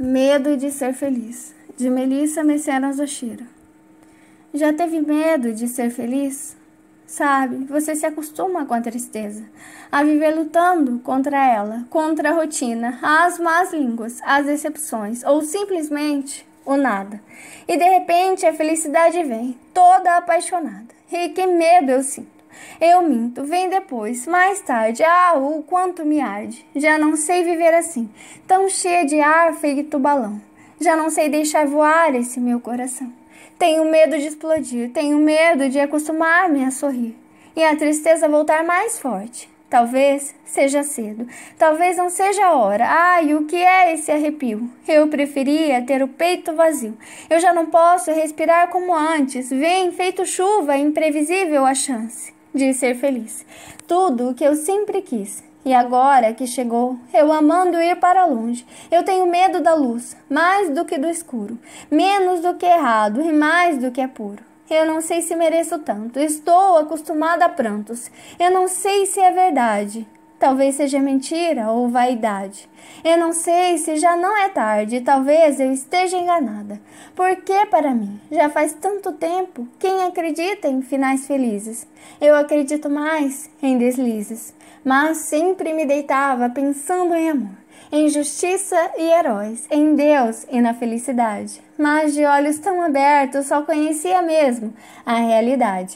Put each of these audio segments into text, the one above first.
Medo de ser feliz, de Melissa Mecenas Oshiro. Já teve medo de ser feliz? Sabe, você se acostuma com a tristeza, a viver lutando contra ela, contra a rotina, as más línguas, as decepções ou simplesmente o nada. E de repente a felicidade vem, toda apaixonada. E que medo eu sinto. Eu minto, vem depois, mais tarde, o quanto me arde. Já não sei viver assim, tão cheia de ar feito balão. Já não sei deixar voar esse meu coração. Tenho medo de explodir, tenho medo de acostumar-me a sorrir. E a tristeza voltar mais forte. Talvez seja cedo, talvez não seja a hora. Ai, o que é esse arrepio? Eu preferia ter o peito vazio. Eu já não posso respirar como antes. Vem feito chuva, imprevisível a chance de ser feliz. Tudo o que eu sempre quis. E agora que chegou, eu amando ir para longe. Eu tenho medo da luz, mais do que do escuro. Menos do que errado e mais do que é puro. Eu não sei se mereço tanto. Estou acostumada a prantos. Eu não sei se é verdade. Talvez seja mentira ou vaidade. Eu não sei se já não é tarde. Talvez eu esteja enganada. Porque para mim, já faz tanto tempo, quem acredita em finais felizes? Eu acredito mais em deslizes. Mas sempre me deitava pensando em amor, em justiça e heróis, em Deus e na felicidade. Mas de olhos tão abertos só conhecia mesmo a realidade.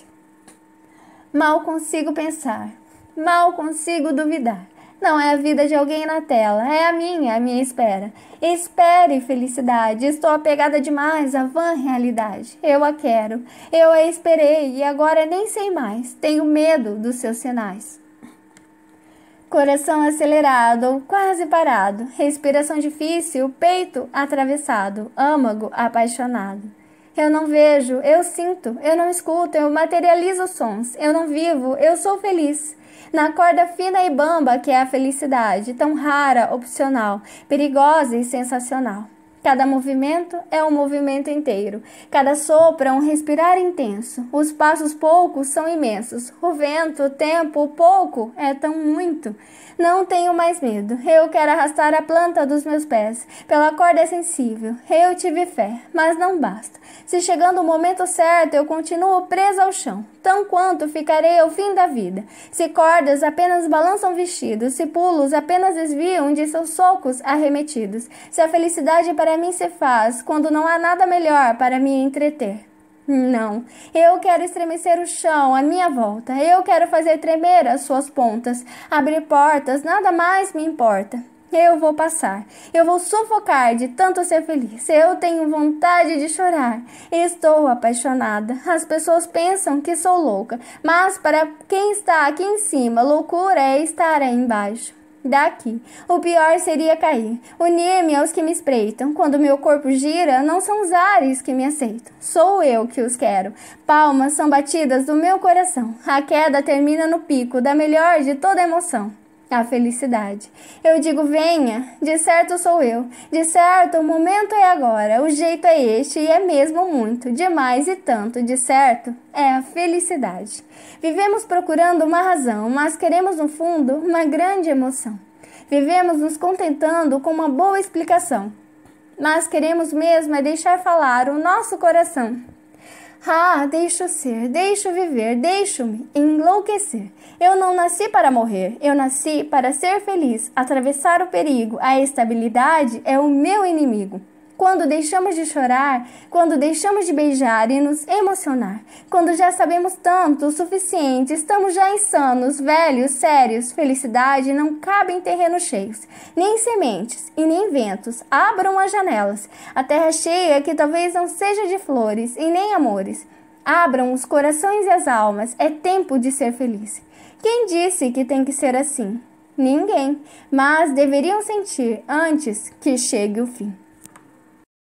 Mal consigo pensar, mal consigo duvidar. Não é a vida de alguém na tela, é a minha espera. Espere felicidade, estou apegada demais à vã realidade. Eu a quero, eu a esperei e agora nem sei mais. Tenho medo dos seus sinais. Coração acelerado, quase parado, respiração difícil, peito atravessado, âmago apaixonado. Eu não vejo, eu sinto, eu não escuto, eu materializo sons, eu não vivo, eu sou feliz. Na corda fina e bamba que é a felicidade, tão rara, opcional, perigosa e sensacional. Cada movimento é um movimento inteiro. Cada sopro é um respirar intenso. Os passos poucos são imensos. O vento, o tempo, o pouco é tão muito. Não tenho mais medo. Eu quero arrastar a planta dos meus pés pela corda sensível. Eu tive fé, mas não basta. Se chegando o momento certo, eu continuo presa ao chão, tão quanto ficarei ao fim da vida. Se cordas apenas balançam vestidos, se pulos apenas desviam de seus socos arremetidos. Se a felicidade para mim se faz, quando não há nada melhor para me entreter. Não, eu quero estremecer o chão à minha volta, eu quero fazer tremer as suas pontas, abrir portas, nada mais me importa. Eu vou passar, eu vou sufocar de tanto ser feliz, eu tenho vontade de chorar, estou apaixonada. As pessoas pensam que sou louca, mas para quem está aqui em cima, loucura é estar aí embaixo. Daqui, o pior seria cair, unir-me aos que me espreitam. Quando meu corpo gira, não são os ares que me aceitam, sou eu que os quero. Palmas são batidas do meu coração, a queda termina no pico da melhor de toda emoção, a felicidade. Eu digo venha, de certo sou eu, de certo o momento é agora, o jeito é este e é mesmo muito, demais e tanto, de certo é a felicidade. Vivemos procurando uma razão, mas queremos no fundo uma grande emoção. Vivemos nos contentando com uma boa explicação, mas queremos mesmo é deixar falar o nosso coração. Deixo ser, deixo viver, deixo-me enlouquecer. Eu não nasci para morrer, eu nasci para ser feliz. Atravessar o perigo, a estabilidade é o meu inimigo. Quando deixamos de chorar, quando deixamos de beijar e nos emocionar, quando já sabemos tanto o suficiente, estamos já insanos, velhos, sérios, felicidade não cabe em terrenos cheios, nem sementes e nem ventos, abram as janelas, a terra cheia que talvez não seja de flores e nem amores, abram os corações e as almas, é tempo de ser feliz. Quem disse que tem que ser assim? Ninguém, mas deveriam sentir antes que chegue o fim.